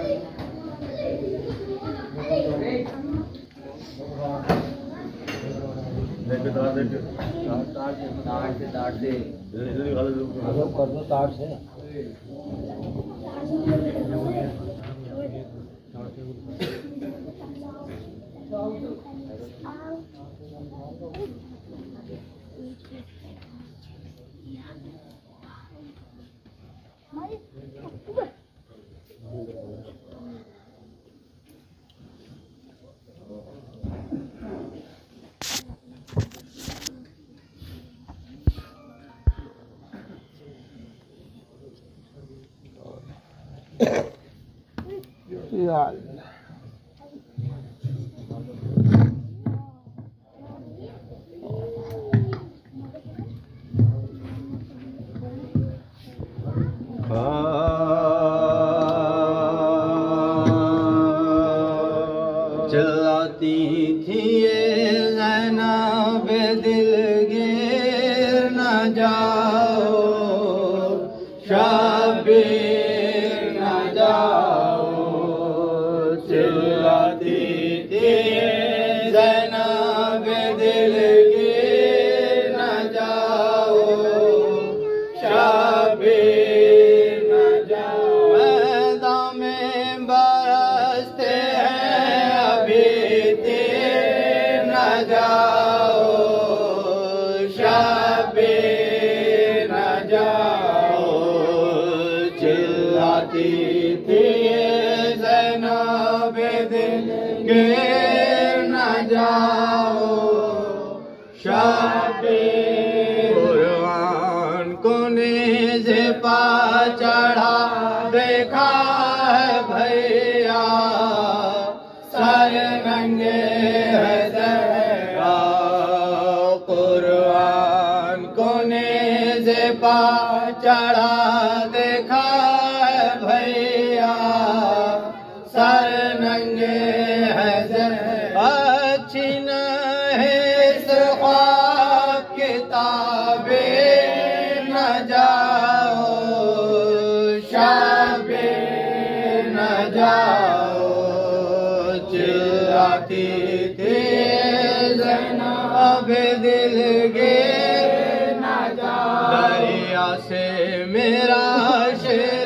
कर दो तार से। यार चलाती थी ये ज़ैनब दिलगिर न जाओ, शबीर न जाओ। चलाती थी ये ज़ैनब दिलगिर न जाओ, शबीर न जाओ। मैदान में बरसते हैं अभी तीर न जाओ, शबीर न जाओ। चिल्लाती थी ज़ैनब दिलगिर न जाओ, शबीर। कुरान को नेज़े पा चढ़ा देखा है भैया, सर नंगे है ज़हरा। कुरान को नेज़े पा चढ़ा देखा है भैया, सर नंगे है ज़हरा। अच्छी नहीं इस ख्वाब किताबें न जाओ, शबीर न जाओ। चिल्लाती थी ज़ैनब दिलगिर न जाओ। दरिया से मेरा शेर